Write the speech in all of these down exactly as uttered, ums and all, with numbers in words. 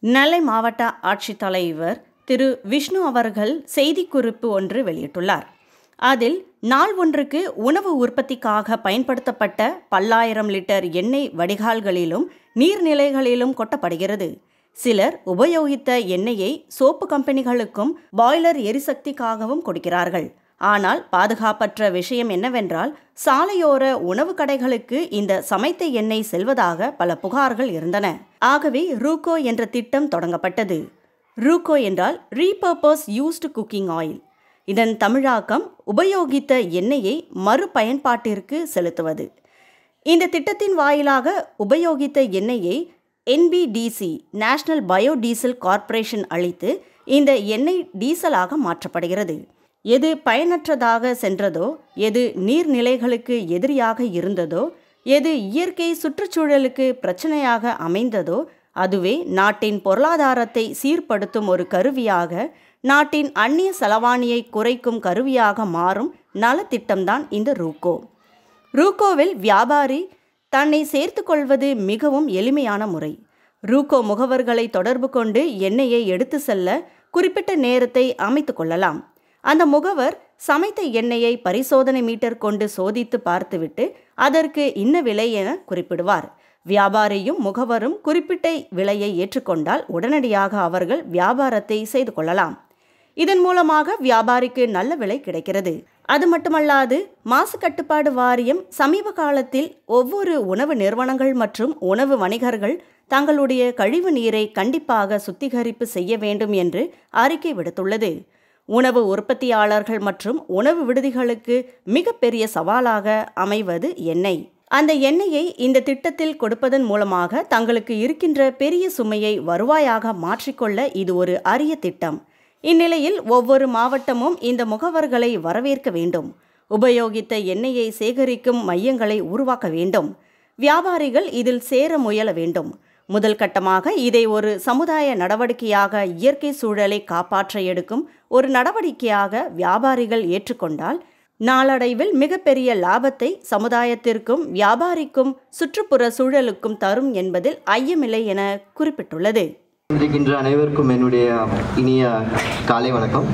நெல்லை மாவட்ட ஆட்சித்தலைவர் திரு விஷ்ணு அவர்கள் செய்திக்குறிப்பு ஒன்று வெளியிட்டுள்ளார். அதில் நாள் ஒன்றுக்கு உணவு உற்பத்திக்காக பயன்படுத்தப்பட்ட பல்லாயிரம் லிட்டர் எண்ணெய் வடிகால்களிலும் நீர்நிலைகளிலும் கொட்டப்படுகிறது. சிலர் உபயோகித்த எண்ணெயை சோப்பு கம்பெனிகளுக்கும் பாய்லர் எரிசக்திக்காகவும் கொடுக்கிறார்கள். ஆனால் பாதுகாப்பற்ற விஷயம் என்னவென்றால், சாலையோர உணவு கடைகளுக்கு இந்த சமைத்த எண்ணெய் செல்வதாக பல புகார்கள் இருந்தன. ஆகவே ரூகோ என்ற திட்டம் தொடங்கப்பட்டது. ரூகோ என்றால் ரீபர்பஸ் யூஸ்டு குக்கிங் ஆயில். இதன் தமிழாக்கம் உபயோகித்த எண்ணெயை மறுபயன்பாட்டிற்கு செலுத்துவது. இந்த திட்டத்தின் வாயிலாக உபயோகித்த எண்ணெயை N B D C national biodiesel corporation அளித்து இந்த எண்ணெய் டீசலாக மாற்றப்படுகிறது. எது பயனற்றதாக சென்றதோ, எது நீர்நிலைகளுக்கு எதிரியாக இருந்ததோ, எது இயற்கை சுற்றுச்சூழலுக்கு பிரச்சனையாக அமைந்ததோ, அதுவே நாட்டின் பொருளாதாரத்தை சீர்படுத்தும் ஒரு கருவியாக, நாட்டின் அந்நிய செலவாணியை குறைக்கும் கருவியாக மாறும் நலத்திட்டம்தான் இந்த ரூகோ. ரூகோவில் வியாபாரி தன்னை சேர்த்து கொள்வது மிகவும் எளிமையான முறை. ரூகோ முகவர்களை தொடர்பு கொண்டு எண்ணெயை எடுத்து செல்ல குறிப்பிட்ட நேரத்தை அமைத்து கொள்ளலாம். அந்த முகவர் சமைத்த எண்ணெயை பரிசோதனை மீட்டர் கொண்டு சோதித்து பார்த்துவிட்டு அதற்கு இன்ன விலை என குறிப்பிடுவார். வியாபாரியும் முகவரும் குறிப்பிட்ட விலையை ஏற்றுக்கொண்டால் உடனடியாக அவர்கள் வியாபாரத்தை செய்து கொள்ளலாம். இதன் மூலமாக வியாபாரிக்கு நல்ல விலை கிடைக்கிறது. அது மட்டுமல்லாது, மாசு கட்டுப்பாடு வாரியம் சமீப காலத்தில் ஒவ்வொரு உணவு நிறுவனங்கள் மற்றும் உணவு வணிகர்கள் தங்களுடைய கழிவு நீரை கண்டிப்பாக சுத்திகரிப்பு செய்ய வேண்டும் என்று அறிக்கை விடுத்துள்ளது. உணவு உற்பத்தியாளர்கள் மற்றும் உணவு விடுதிகளுக்கு மிகப்பெரிய சவாலாக அமைவது எண்ணெய். அந்த எண்ணெயை இந்த திட்டத்தில் கொடுப்பதன் மூலமாக தங்களுக்கு இருக்கின்ற பெரிய சுமையை வருவாயாக மாற்றிக்கொள்ள இது ஒரு அரிய திட்டம். இந்நிலையில் ஒவ்வொரு மாவட்டமும் இந்த முகவர்களை வரவேற்க வேண்டும். உபயோகித்த எண்ணெயை சேகரிக்கும் மையங்களை உருவாக்க வேண்டும். வியாபாரிகள் இதில் சேர முயல வேண்டும். முதல் கட்டமாக இதை ஒரு சமுதாய நடவடிக்கையாக, இயற்கை சூழலை காப்பாற்ற எடுக்கும் ஒரு நடவடிக்கையாக வியாபாரிகள் ஏற்றுக்கொண்டால் நாளடைவில் மிகப்பெரிய லாபத்தை சமுதாயத்திற்கும் வியாபாரிக்கும் சுற்றுப்புற சூழலுக்கும் தரும் என்பதில் ஐயமில்லை என குறிப்பிட்டுள்ளது. இருக்கின்ற அனைவருக்கும் என்னுடைய இனிய காலை வணக்கம்.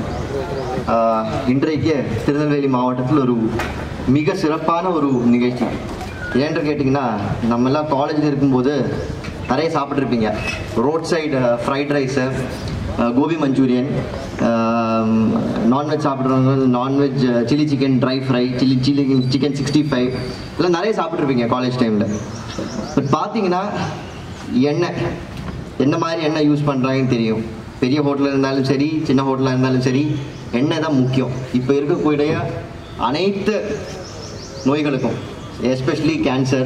இன்றைக்கு திருநெல்வேலி மாவட்டத்தில் ஒரு மிக சிறப்பான ஒரு நிகழ்ச்சி. ஏன்னு கேட்டிங்கன்னா, நம்மெல்லாம் காலேஜில் இருக்கும்போது நிறைய சாப்பிட்ருப்பீங்க. Road side fried rice, gobi manchurian, non veg சாப்பிட்றவங்க non veg chilli chicken dry fry, chilli chilli chicken sixty five எல்லாம் நிறைய சாப்பிட்ருப்பீங்க காலேஜ் டைமில். பட் பார்த்தீங்கன்னா எண்ணெய் என்ன மாதிரி எண்ணெய் யூஸ் பண்ணுறாங்கன்னு தெரியும். பெரிய ஹோட்டலில் இருந்தாலும் சரி, சின்ன ஹோட்டலாக இருந்தாலும் சரி, எண்ணெய் தான் முக்கியம். இப்போ இருக்கக்கூடிய அனைத்து நோய்களுக்கும், especially cancer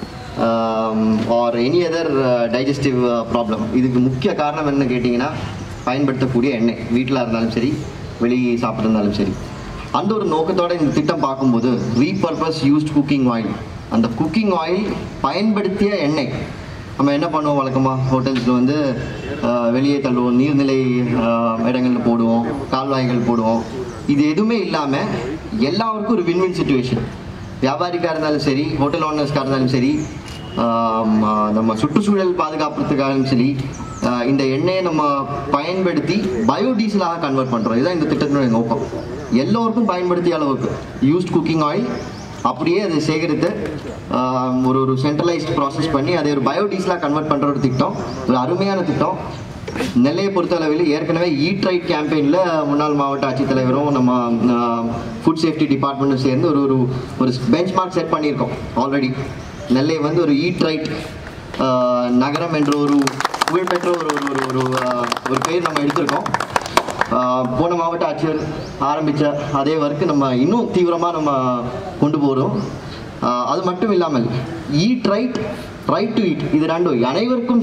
or any other digestive problem, இதுக்கு முக்கிய காரணம் என்ன கேட்டிங்கன்னா பயன்படுத்தக்கூடிய எண்ணெய். வீட்டில் இருந்தாலும் சரி, வெளியே சாப்பிட்ருந்தாலும் சரி. அந்த ஒரு நோக்கத்தோடு இந்த திட்டம் பார்க்கும்போது ரீபர்பஸ் யூஸ்ட் குக்கிங் ஆயில், அந்த குக்கிங் ஆயில் பயன்படுத்திய எண்ணெய் நம்ம என்ன பண்ணுவோம், வழக்கமாக ஹோட்டல்ஸில் வந்து வெளியே தள்ளுவோம், நீர்நிலை இடங்களில் போடுவோம், கால்வாய்கள் போடுவோம். இது எதுவுமே இல்லாமல் எல்லாருக்கும் ஒரு வின்வின் சிச்சுவேஷன். வியாபாரிக்காக இருந்தாலும் சரி, ஹோட்டல் ஓனர்ஸ்க்காக இருந்தாலும் சரி, நம்ம சுற்றுச்சூழல் பாதுகாப்புறதுக்காகவும் சரி, இந்த எண்ணெயை நம்ம பயன்படுத்தி பயோடீசலாக கன்வெர்ட் பண்ணுறோம். இதுதான் இந்த திட்டத்தினுடைய நோக்கம். எல்லோருக்கும் பயன்படுத்திய அளவுக்கு யூஸ்ட் குக்கிங் ஆயில் அப்படியே அதை சேகரித்து ஒரு ஒரு சென்ட்ரலைஸ்ட் ப்ராசஸ் பண்ணி அதை ஒரு பயோடீசலாக கன்வெர்ட் பண்ணுற ஒரு திட்டம், ஒரு அருமையான திட்டம். நெல்லையை பொறுத்தளவில் ஏற்கனவே ஈட் ரைட் கேம்பெயினில் முன்னாள் மாவட்ட ஆட்சித்தலைவரும் நம்ம ஃபுட் சேஃப்டி டிபார்ட்மெண்ட்டும் சேர்ந்து ஒரு ஒரு ஒரு பெஞ்ச் மார்க் செட் பண்ணியிருக்கோம் ஆல்ரெடி. நெல்லை வந்து ஒரு ஈட் ரைட் நகரம் என்ற ஒரு புகழ்பெற்ற ஒரு ஒரு ஒரு ஒரு பேர் நம்ம எடுத்திருக்கோம். போன மாவட்ட ஆட்சியர் ஆரம்பித்த அதே ஒர்க்கு நம்ம இன்னும் தீவிரமாக நம்ம கொண்டு போகிறோம். அது மட்டும் இல்லாமல் eat right, right to eat, இது ரெண்டும் அனைவருக்கும்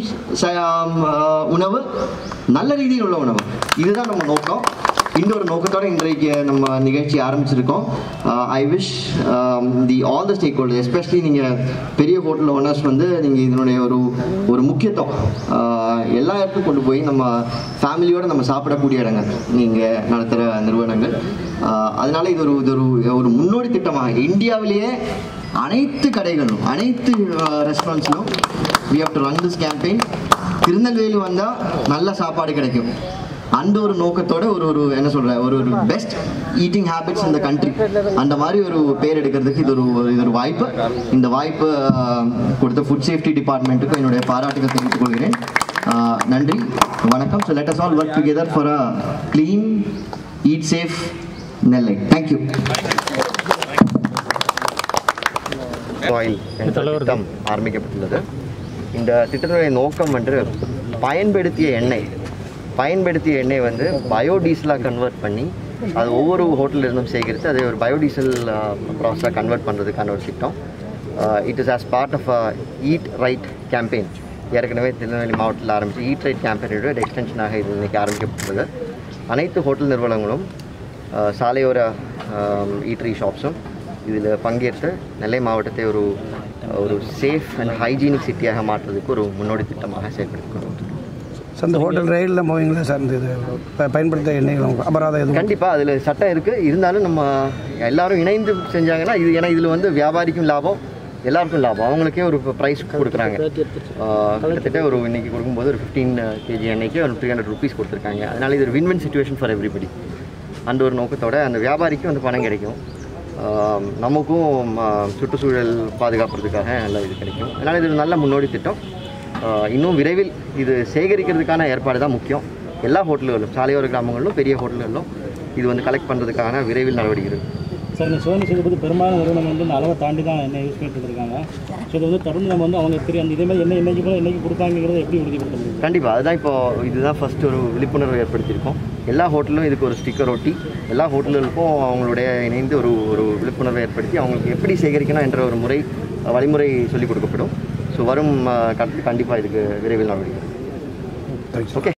உணவு, நல்ல ரீதியில் உள்ள உணவு, இதுதான் நம்ம நோக்கம். இந்த ஒரு நோக்கத்தோடு இன்றைக்கு நம்ம நிகழ்ச்சி ஆரம்பிச்சிருக்கோம். I wish the all the stakeholders, especially நீங்கள் பெரிய ஹோட்டல் ஓனர்ஸ் வந்து நீங்கள் இதனுடைய ஒரு ஒரு முக்கியத்துவம் எல்லா இடத்துக்கும் கொண்டு போய் நம்ம ஃபேமிலியோடு நம்ம சாப்பிடக்கூடிய இடங்கள் நீங்கள் நடத்துகிற நிறுவனங்கள். அதனால இது ஒரு இது ஒரு ஒரு முன்னோடி திட்டமாக இந்தியாவிலேயே அனைத்து கடைகளும், அனைத்து ரெஸ்டாரண்ட்ஸ்லும் we have to run this campaign Tirunelveli வந்தால் நல்ல சாப்பாடு கிடைக்கும் அந்த ஒரு நோக்கத்தோட ஒரு ஒரு என்ன சொல்ற ஒரு ஒரு பெஸ்ட் ஈட்டிங் ஹேபிட்ஸ் இந்த கண்ட்ரி அந்த மாதிரி ஒரு பேர் எடுக்கிறதுக்கு இது ஒரு இது ஒரு வாய்ப்பு. இந்த வாய்ப்பு கொடுத்த ஃபுட் சேஃப்டி டிபார்ட்மெண்ட்டுக்கு என்னுடைய பாராட்டுகள் தெரிவித்துக் கொள்கிறேன். நன்றி, வணக்கம். So let us all work together for a clean eat safe Nellai. Thank you. Oil என்ற திட்டம் ஆரம்பிக்கப்பட்டுள்ளது. இந்த திட்டத்தினுடைய நோக்கம் என்று பயன்படுத்திய எண்ணெய் பயன்படுத்திய எண்ணெய் வந்து பயோடீசலாக கன்வெர்ட் பண்ணி அது ஒவ்வொரு ஹோட்டலில் இருந்தும் சேகரித்து அதை ஒரு பயோடீசல் ப்ராசஸாக கன்வெர்ட் பண்ணுறதுக்கான ஒரு திட்டம். It is as part of a eat right campaign. ஏற்கனவே திருநெல்வேலி மாவட்டத்தில் ஆரம்பித்து ஈட் ரைட் கேம்பெயினோட எக்ஸ்டென்ஷனாக இது இன்றைக்கி ஆரம்பிக்கப்பட்டுள்ளது. அனைத்து ஹோட்டல் நிறுவனங்களும் சாலையோர ஈட்ரி ஷாப்ஸும் இதில் பங்கேற்று நெல்லை மாவட்டத்தை ஒரு ஒரு சேஃப் அண்ட் ஹைஜீனிக் சிட்டியாக மாற்றுறதுக்கு ஒரு முன்னோடி திட்டமாக செயல்படுத்திக்கணும். சார் இந்த ஹோட்டல் ரயிலில் போவீங்களா சார்? இந்த இது பயன்படுத்த எண்ணெய்களும் அபராதம் எதுவும்? கண்டிப்பாக அதில் சட்டம் இருக்குது. இருந்தாலும் நம்ம எல்லோரும் இணைந்து செஞ்சாங்கன்னா இது ஏன்னா இதில் வந்து வியாபாரிக்கும் லாபம் எல்லாருக்கும் லாபம். அவங்களுக்கே ஒரு ப்ரைஸ் கொடுக்குறாங்க. கிட்டத்தட்ட ஒரு இன்றைக்கி கொடுக்கும்போது ஒரு ஃபிஃப்டீன் கேஜி எண்ணெய்க்கு ஒரு த்ரீ ஹண்ட்ரட் ருபீஸ் கொடுத்துருக்காங்க. அதனால் இது ஒரு win win situation for everybody. அந்த ஒரு நோக்கத்தோட அந்த வியாபாரிக்கும் வந்து பணம் கிடைக்கும், நமக்கும் சுற்றுச்சூழல் பாதுகாப்புறதுக்காக நல்ல இது கிடைக்கும். அதனால் இது ஒரு நல்ல முன்னோடி திட்டம். இன்னும் விரைவில் இது சேகரிக்கிறதுக்கான ஏற்பாடு தான் முக்கியம். எல்லா ஹோட்டல்களும் சாலையோர கிராமங்களிலும் பெரிய ஹோட்டல்களிலும் இது வந்து கலெக்ட் பண்ணுறதுக்கான விரைவில் நடவடிக்கை இருக்குது. சார் இந்த சோனி செய்வது பெரும்பாலான நிறுவனம் வந்து இந்த அளவை தாண்டி தான் எண்ணெய் யூஸ் பண்ணிட்டு இருக்காங்க. ஸோ இது வந்து தொடர்ந்து நம்ம வந்து அவங்க தெரியும் அந்த இதேமாதிரி என்ன என்னைக்கு போல என்னைக்கு கொடுப்பாங்கிறத எப்படி உறுதிப்படுத்த முடியும்? கண்டிப்பாக அதுதான் இப்போது இதுதான் ஃபஸ்ட்டு ஒரு விழிப்புணர்வு ஏற்படுத்தியிருக்கோம். எல்லா ஹோட்டலும் இதுக்கு ஒரு ஸ்டிக்கர் ஒட்டி எல்லா ஹோட்டல்களுக்கும் அவங்களுடைய இணைந்து ஒரு ஒரு விழிப்புணர்வை ஏற்படுத்தி அவங்களுக்கு எப்படி சேகரிக்கணும் என்ற ஒரு முறை வழிமுறை சொல்லிக் கொடுக்கப்படும். ஸோ வரும் கண்டிப்பாக இதுக்கு விரைவில் நடவடிக்கை. ஓகே.